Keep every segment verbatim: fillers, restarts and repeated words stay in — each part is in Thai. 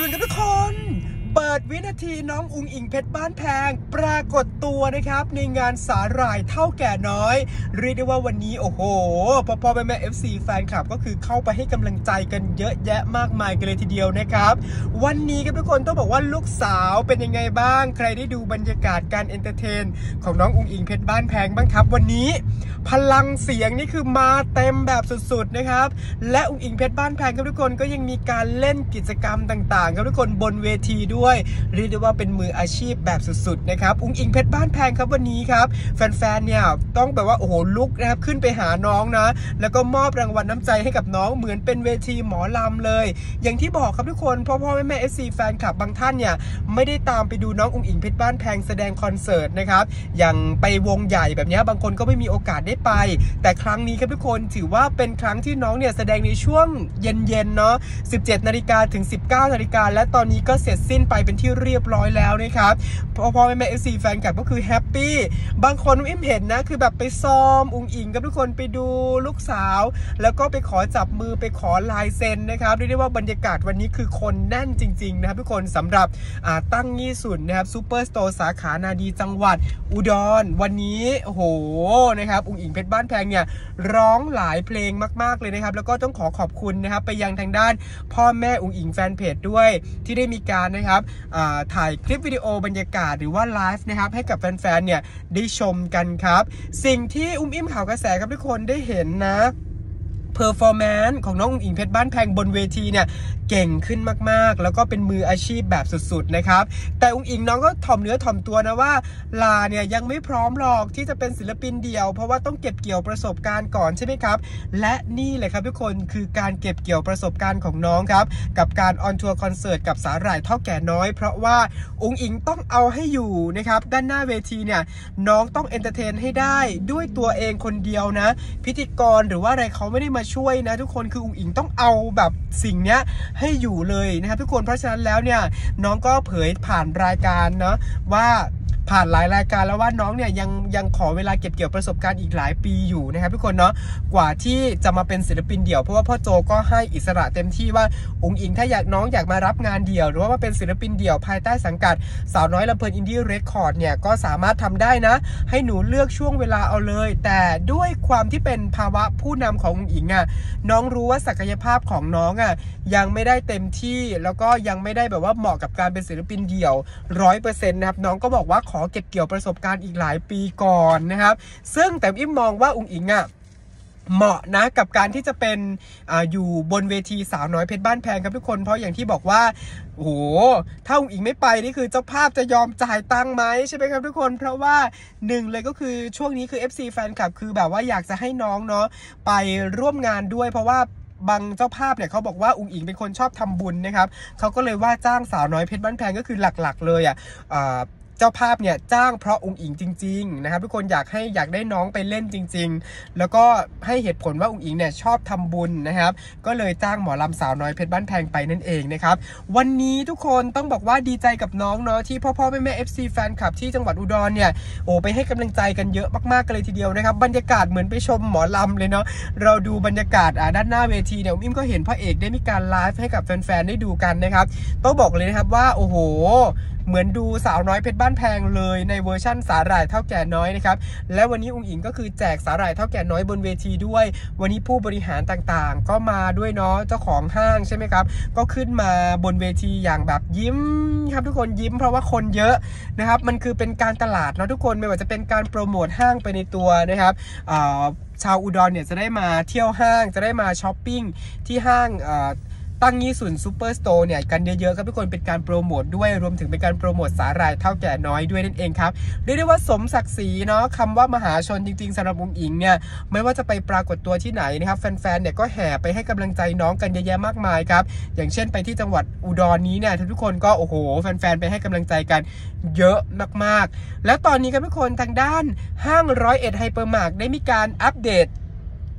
นกับทุกคนเปิดวินาทีน้องอุ๋งอิงเพชรบ้านแพงปรากฏตัวนะครับในงานสาหร่ายเท่าแก่น้อยเรียกได้ว่าวันนี้โอ้โหพ่อพ่อแม่แม่ เอฟ ซี แฟนคลับก็คือเข้าไปให้กำลังใจกันเยอะแยะมากมายกันเลยทีเดียวนะครับวันนี้ครับทุกคนต้องบอกว่าลูกสาวเป็นยังไงบ้างใครได้ดูบรรยากาศการเอนเตอร์เทนของน้องอุ๋งอิงเพชรบ้านแพงบ้างครับวันนี้พลังเสียงนี่คือมาเต็มแบบสุดๆนะครับและอุ๋งอิงเพชรบ้านแพงครับทุกคนก็ยังมีการเล่นกิจกรรมต่างๆครับทุกคนบนเวทีด้วยเรียกได้ว่าเป็นมืออาชีพแบบสุดๆนะครับอุ๋งอิงเพชรบ้านแพงครับวันนี้ครับแฟนๆเนี่ยต้องแบบว่าโอ้โหลุกนะครับขึ้นไปหาน้องนะแล้วก็มอบรางวัลน้ำใจให้กับน้องเหมือนเป็นเวทีหมอลำเลยอย่างที่บอกครับทุกคนพ่อพ่อแม่แม่ เอฟ ซี แฟนคลับบางท่านเนี่ยไม่ได้ตามไปดูน้องอุ๋งอิงเพชรบ้านแพงแสดงคอนเสิร์ตนะครับอย่างไปวงใหญ่แบบนี้บางคนก็ไม่มีโอกาสได้ไปแต่ครั้งนี้ครับทุกคนถือว่าเป็นครั้งที่น้องเนี่ยแสดงในช่วงเย็นๆเนาะสิบเจ็ดนาฬิกาถึงสิบเก้านาฬิกาและตอนนี้ก็เสร็จสิ้นไปเป็นที่เรียบร้อยแล้วนะครับพ่อพ่อแม่แม่ เอฟ ซี แฟนคลับก็คือแฮปปี้บางคนอุ้มเห็นนะคือแบบไปซ้อมอุ๋งอิงกับทุกคนไปดูลูกสาวแล้วก็ไปขอจับมือไปขอลายเซ็นนะครับเรียกได้ว่าบรรยากาศวันนี้คือคนแน่นจริงๆนะครับทุกคนสำหรับตั้งยี่สุนนะครับซูเปอร์สโตร์สาขานาดีจังหวัดอุดรวันนี้โอ้โหนะครับอุ๋งอิงเพชรบ้านแพงเนี่ยร้องหลายเพลงมากๆเลยนะครับแล้วก็ต้องขอขอบคุณนะครับไปยังทางด้านพ่อแม่อุ๋งอิงแฟนเพจด้วยที่ได้มีการนะครับถ่ายคลิปวิดีโอบรรยากาศหรือว่าไลฟ์นะครับให้กับแฟนๆเนี่ยได้ชมกันครับสิ่งที่อุ้มอิ่มข่าวกระแสครับทุกคนได้เห็นนะเพอร์ฟอร์แมนซ์ของน้องอุ๋งอิงเพชรบ้านแพงบนเวทีเนี่ยเก่งขึ้นมากๆแล้วก็เป็นมืออาชีพแบบสุดๆนะครับแต่อุ๋งอิงน้องก็ถ่อมเนื้อถ่อมตัวนะว่าลาเนี่ยยังไม่พร้อมหรอกที่จะเป็นศิลปินเดี่ยวเพราะว่าต้องเก็บเกี่ยวประสบการณ์ก่อนใช่ไหมครับและนี่แหละครับทุกคนคือการเก็บเกี่ยวประสบการณ์ของน้องครับกับการออนทัวร์คอนเสิร์ตกับสาหร่ายเท่าแก่น้อยเพราะว่าอุ๋งอิงต้องเอาให้อยู่นะครับด้านหน้าเวทีเนี่ยน้องต้องเอนเตอร์เทนให้ได้ด้วยตัวเองคนเดียวนะพิธีกรหรือว่าอะไรเขาไม่ได้มาช่วยนะทุกคนคืออุ๋งอิงต้องเอาแบบสิ่งเนี้ยให้อยู่เลยนะครับทุกคนเพราะฉะนั้นแล้วเนี่ยน้องก็เผยผ่านรายการเนาะว่าผ่านหลายรายการแล้วว่าน้องเนี่ยยังยังขอเวลาเก็บเกี่ยวประสบการณ์อีกหลายปีอยู่นะครับทุกคนเนาะกว่าที่จะมาเป็นศิลปินเดี่ยวเพราะว่าพ่อโจก็ให้อิสระเต็มที่ว่าอุ๋งอิงถ้าอยากน้องอยากมารับงานเดี่ยวหรือว่ามาเป็นศิลปินเดี่ยวภายใต้สังกัดสาวน้อยลำเพลินอินดี้เรคคอร์ดเนี่ยก็สามารถทำได้นะให้หนูเลือกช่วงเวลาเอาเลยแต่ด้วยความที่เป็นภาวะผู้นำของอุ๋งอิงอ่ะน้องรู้ว่าศักยภาพของน้องอ่ะยังไม่ได้เต็มที่แล้วก็ยังไม่ได้แบบว่าเหมาะกับการเป็นศิลปินเดี่ยว ร้อยเปอร์เซ็นต์ นะครับน้องก็บอกว่าขอเก็บเกี่ยวประสบการณ์อีกหลายปีก่อนนะครับซึ่งแต่อิ่มมองว่าอุ๋งอิงอ่ะเหมาะนะกับการที่จะเป็น อ, อยู่บนเวทีสาวน้อยเพชรบ้านแพงครับทุกคนเพราะอย่างที่บอกว่าโอ้โหถ้าอุ๋งอิงไม่ไปนี่คือเจ้าภาพจะยอมจ่ายตังค์ไหมใช่ไหมครับทุกคนเพราะว่าหนึ่งเลยก็คือช่วงนี้คือ เอฟ ซี แฟนคลับคือแบบว่าอยากจะให้น้องเนาะไปร่วมงานด้วยเพราะว่าบางเจ้าภาพเนี่ยเขาบอกว่าอุ๋งอิงเป็นคนชอบทำบุญนะครับเขาก็เลยว่าจ้างสาวน้อยเพชรบ้านแพงก็คือหลักๆเลยอ่ะเจ้าภาพเนี่ยจ้างเพราะอุ๋งอิงจริงๆนะครับทุกคนอยากให้อยากได้น้องไปเล่นจริงๆแล้วก็ให้เหตุผลว่าอุ๋งอิงเนี่ยชอบทำบุญนะครับก็เลยจ้างหมอลำสาวน้อยเพชรบ้านแพงไปนั่นเองนะครับวันนี้ทุกคนต้องบอกว่าดีใจกับน้องเนาะที่พ่อพ่อแม่แม่ เอฟ ซี แฟนคลับที่จังหวัดอุดรเนี่ยโอ้ไปให้กำลังใจกันเยอะมากๆกันเลยทีเดียวนะครับบรรยากาศเหมือนไปชมหมอลำเลยเนาะเราดูบรรยากาศอ่าด้านหน้าเวทีเนี่ยอิ่มก็เห็นพระเอกได้มีการไลฟ์ให้กับแฟนๆได้ดูกันนะครับต้องบอกเลยนะครับว่าโอ้โหเหมือนดูสาวน้อยเพชรบ้านแพงเลยในเวอร์ชั่นสาหร่ายเท่าแก่น้อยนะครับและวันนี้อุ๋งอิงก็คือแจกสาหร่ายเท่าแก่น้อยบนเวทีด้วยวันนี้ผู้บริหารต่างๆก็มาด้วยเนาะเจ้าของห้างใช่ไหมครับก็ขึ้นมาบนเวทีอย่างแบบยิ้มครับทุกคนยิ้มเพราะว่าคนเยอะนะครับมันคือเป็นการตลาดเนาะทุกคนไม่ว่าจะเป็นการโปรโมทห้างไปในตัวนะครับชาวอุดรเนี่ยจะได้มาเที่ยวห้างจะได้มาช้อปปิ้งที่ห้างตั้งยี่สุนซูเปอร์สโตร์เนี่ยกันเยอะๆครับทุกคนเป็นการโปรโมทด้วยรวมถึงเป็นการโปรโมทสาหร่ายเท่าแก่น้อยด้วยนั่นเองครับเรียกได้ว่าสมศักดิ์ศรีเนาะคำว่ามหาชนจริงๆสำหรับอุ๋งอิงเนี่ยไม่ว่าจะไปปรากฏตัวที่ไหนนะครับแฟนๆเนี่ยก็แห่ไปให้กำลังใจน้องกันเยอะแยะมากมายครับอย่างเช่นไปที่จังหวัดอุดรนี้เนี่ยทุกคนก็โอ้โหแฟนๆไปให้กำลังใจกันเยอะมากๆแล้วตอนนี้ครับทุกคนทางด้านห้างร้อยเอ็ดไฮเปอร์มาร์ทได้มีการอัปเดต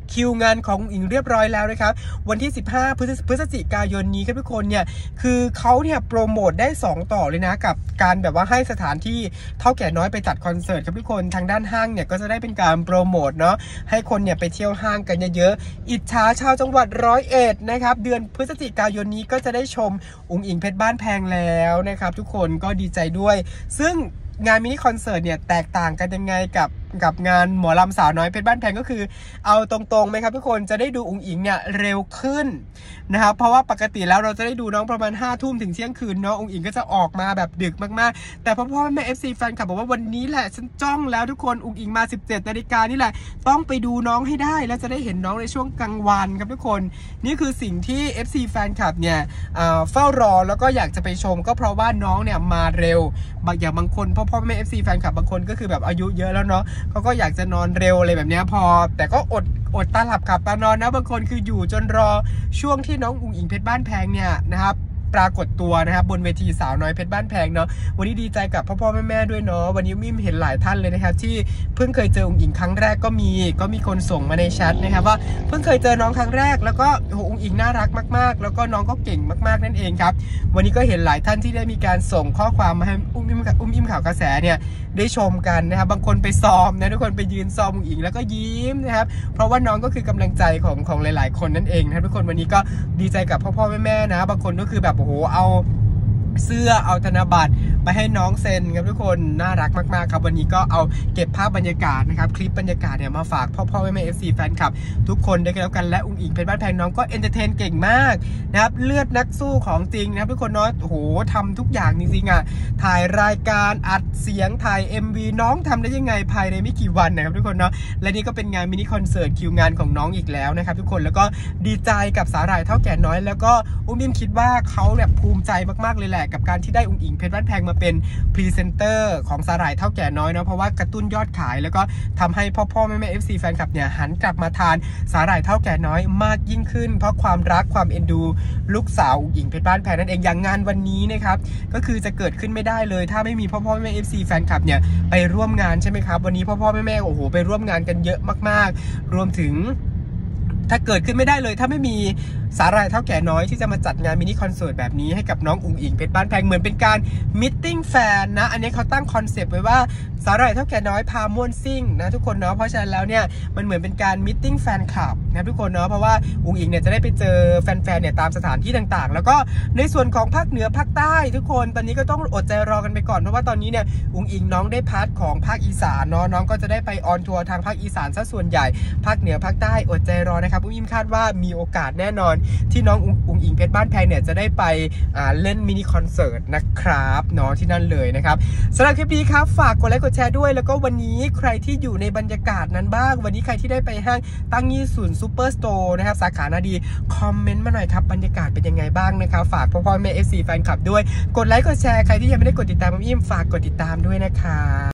คิวงานของอุ๋งอิงเรียบร้อยแล้วนะครับวันที่สิบห้าพฤศจิกายนนี้ครับทุกคนเนี่ยคือเขาเนี่ยโปรโมทได้สองต่อเลยนะกับการแบบว่าให้สถานที่เท่าแก่น้อยไปจัดคอนเสิร์ตครับทุกคนทางด้านห้างเนี่ยก็จะได้เป็นการโปรโมทเนาะให้คนเนี่ยไปเที่ยวห้างกันเยอะๆอิจฉาชาวจังหวัดร้อยเอ็ดนะครับเดือนพฤศจิกายนนี้ก็จะได้ชมอุ๋งอิงเพชรบ้านแพงแล้วนะครับทุกคนก็ดีใจด้วยซึ่งงานมินิคอนเสิร์ตเนี่ยแตกต่างกันยังไงกับกับงานหมอลำสาวน้อยเพชรบ้านแพงก็คือเอาตรงๆไหมครับทุกคนจะได้ดูอุ๋งอิงเนี่ยเร็วขึ้นนะครับเพราะว่าปกติแล้วเราจะได้ดูน้องประมาณห้าทุ่มถึงเที่ยงคืนเนาะอุ๋งอิงก็จะออกมาแบบดึกมากๆแต่พ่อพ่อแม่ เอฟ ซี แฟนคลับบอกว่าวันนี้แหละฉันจ้องแล้วทุกคนอุ๋งอิงมาสิบเจ็ดนาฬิกานี่แหละต้องไปดูน้องให้ได้แล้วจะได้เห็นน้องในช่วงกลางวันครับทุกคนนี่คือสิ่งที่ เอฟ ซี แฟนคลับเนี่ยเฝ้ารอแล้วก็อยากจะไปชมก็เพราะว่าน้องเนี่ยมาเร็วบางอย่างบางคนพ่อพ่อแม่ เอฟ ซี แฟนคลับบางคนก็คือแบบอายุเยอะแล้วเนาะเขาก็อยากจะนอนเร็วอะไรแบบนี้พอแต่ก็อดอดตาหลับขับตานอนนะบางคนคืออยู่จนรอช่วงที่น้องอุ๋งอิงเพชรบ้านแพงเนี่ยนะครับปรากฏตัวนะครับบนเวทีสาวน้อยเพชรบ้านแพงเนาะวันนี้ดีใจกับพ่อพ่อแม่แม่ด้วยเนาะวันนี้มิมเห็นหลายท่านเลยนะครับที่เพิ่งเคยเจออุ๋งอิงครั้งแรกก็มีก็มีคนส่งมาในแชทนะครับว่าเพิ่งเคยเจอน้องครั้งแรกแล้วก็อุ๋งอิงน่ารักมากๆแล้วก็น้องก็เก่งมากๆนั่นเองครับวันนี้ก็เห็นหลายท่านที่ได้มีการส่งข้อความมาให้อุ้มอิมอุ้มอิมข่าวกระแสเนี่ยได้ชมกันนะครับบางคนไปซ้อมนะทุกคนไปยืนซ้อมอุ๋งอิงแล้วก็ยิ้มนะครับเพราะว่าน้องก็คือกำลังใจของของหลายๆคนนั่นเองนะครับทุกคนวันนี้ก็ดีใจกับพ่อพ่อแม่แม่นะบางคนก็คือแบบโอ้โหเอาเสื้อเอาธนบัตรไปให้น้องเซ็นครับทุกคนน่ารักมากๆครับวันนี้ก็เอาเก็บภาพบรรยากาศนะครับคลิปบรรยากาศเนี่ยมาฝากพ่อพ่อแม่แม่ เอฟ ซี แฟนคลับทุกคนได้กันแล้วกันและอุ๋งอิงเพชรบ้านแพงน้องก็เอนเตอร์เทนเก่งมากนะครับเลือดนักสู้ของจริงนะครับทุกคนเนาะโอ้โหทำทุกอย่างจริงๆอ่ะถ่ายรายการอัดเสียงถ่าย เอ็ม วี น้องทำได้ยังไงภายในไม่กี่วันนะครับทุกคนเนาะและนี่ก็เป็นงานมินิคอนเสิร์ตคิวงานของน้องอีกแล้วนะครับทุกคนแล้วก็ดีใจกับสาหร่ายเท่าแก่น้อยแล้วก็อุ้มอิมคิดว่าเขาแบบภูมิใจมากๆเลยแหละกับการที่ได้อุ๋งอิงเพชรบ้านแพงมาเป็นพรีเซนเตอร์ของสาหร่ายเท่าแก่น้อยเนาะเพราะว่ากระตุ้นยอดขายแล้วก็ทำให้พ่อพ่อแม่แม่ เอฟ ซี แฟนคลับเนี่ยหันกลับมาทานสาหร่ายเท่าแก่น้อยมากยิ่งขึ้นเพราะความรักความเอ็นดูลูกสาวอุ๋งอิงเพชรบ้านแพงนั่นเองอย่างงานวันนี้นะครับก็คือจะเกิดขึ้นไม่ได้เลยถ้าไม่มีพ่อพ่อแม่แม่ เอฟ ซี แฟนคลับเนี่ยไปร่วมงานใช่ไหมครับวันนี้พ่อพ่อแม่แม่โอ้โหไปร่วมงานกันเยอะมากๆรวมถึงถ้าเกิดขึ้นไม่ได้เลยถ้าไม่มีสาหร่ายเท่าแก่น้อยที่จะมาจัดงานมินิคอนเสิร์ตแบบนี้ให้กับน้องอุ๋งอิงเพชรบ้านแพงเหมือนเป็นการมิทติ้งแฟนนะอันนี้เขาตั้งคอนเซปต์ไว้ว่าสาหร่ายเท่าแก่น้อยพาม่วนซิ่งนะทุกคนเนาะเพราะฉะนั้นแล้วเนี่ยมันเหมือนเป็นการมิทติ้งแฟนคลับนะทุกคนเนาะเพราะว่าอุ๋งอิงเนี่ยจะได้ไปเจอแฟนๆเนี่ยตามสถานที่ต่างๆแล้วก็ในส่วนของภาคเหนือภาคใต้ทุกคนตอนนี้ก็ต้องอดใจรอกันไปก่อนเพราะว่าตอนนี้เนี่ยอุ๋งอิงน้องได้พาร์ทของภาคอีสานเนาะน้องก็จะได้ไปออนทัวร์ทางภาคอีสานซะส่วนใหญ่ภาคเหนือภาคใต้อดใจรอนะครับอุ้มอิมคาดว่ามีโอกาสแน่นอนที่น้องอุ๋งอิงเพชรบ้านแพงเนี่ยจะได้ไปเล่นมินิคอนเสิร์ตนะครับเนาะที่นั่นเลยนะครับสำหรับคลิปนี้ครับฝากกดไลค์กดแชร์ด้วยแล้วก็วันนี้ใครที่อยู่ในบรรยากาศนั้นบ้างวันนี้ใครที่ได้ไปห้างตั้งยี่ศูนย์ซูเปอร์สโตร์นะครับสาขานาดีคอมเมนต์มาหน่อยครับบรรยากาศเป็นยังไงบ้างนะครับฝากพ่อพ่อแม่ เอฟ ซี แฟนคลับด้วยกดไลค์กดแชร์ใครที่ยังไม่ได้กดติดตามอุ้มอิมฝากกดติดตามด้วยนะคะ